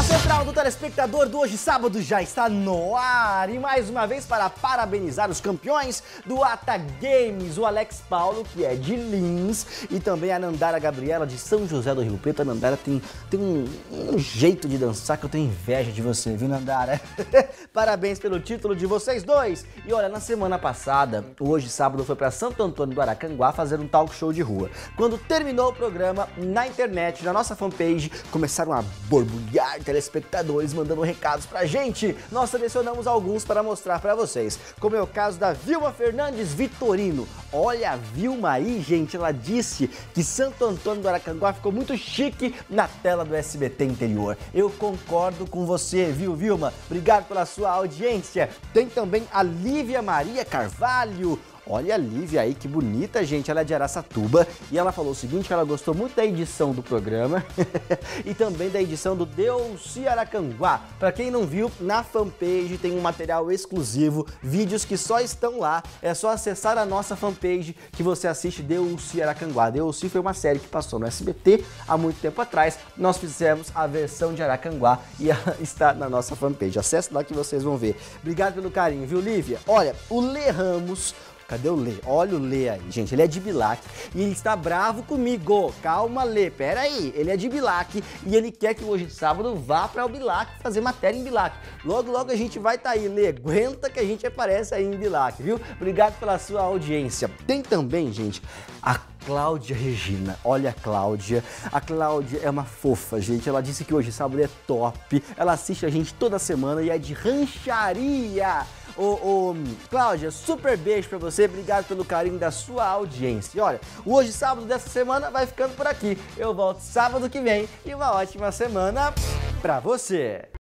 Central do Telespectador do Hoje Sábado já está no ar e mais uma vez para parabenizar os campeões do Ata Games, o Alex Paulo, que é de Lins, e também a Nandara Gabriela de São José do Rio Preto. A Nandara tem um jeito de dançar que eu tenho inveja de você, viu, Nandara? Parabéns pelo título de vocês dois. E olha, na semana passada, o Hoje Sábado foi para Santo Antônio do Aracanguá fazer um talk show de rua. Quando terminou o programa, na internet, na nossa fanpage, começaram a borbulhar telespectadores mandando recados pra gente. Nós selecionamos alguns para mostrar pra vocês, como é o caso da Vilma Fernandes Vitorino. Olha a Vilma aí, gente, ela disse que Santo Antônio do Aracanguá ficou muito chique na tela do SBT Interior. Eu concordo com você, viu, Vilma? Obrigado pela sua audiência. Tem também a Lívia Maria Carvalho. Olha a Lívia aí, que bonita, gente. Ela é de Araçatuba e ela falou o seguinte, que ela gostou muito da edição do programa e também da edição do Delci Aracanguá. Para quem não viu, na fanpage tem um material exclusivo, vídeos que só estão lá. É só acessar a nossa fanpage que você assiste Delci Aracanguá. Delci foi uma série que passou no SBT há muito tempo atrás. Nós fizemos a versão de Aracanguá e ela está na nossa fanpage. Acesse lá que vocês vão ver. Obrigado pelo carinho, viu, Lívia? Olha, o Lê Ramos... Cadê o Lê? Olha o Lê aí, gente, ele é de Bilac e ele está bravo comigo. Calma, Lê, pera aí, ele é de Bilac e ele quer que hoje sábado vá para o Bilac fazer matéria em Bilac. Logo, logo a gente vai estar aí, Lê, aguenta que a gente aparece aí em Bilac, viu? Obrigado pela sua audiência. Tem também, gente, a Cláudia Regina. Olha a Cláudia é uma fofa, gente. Ela disse que hoje sábado é top. Ela assiste a gente toda semana e é de Rancharia. Cláudia, super beijo pra você, obrigado pelo carinho da sua audiência. E olha, o Hoje Sábado dessa semana vai ficando por aqui. Eu volto sábado que vem e uma ótima semana pra você.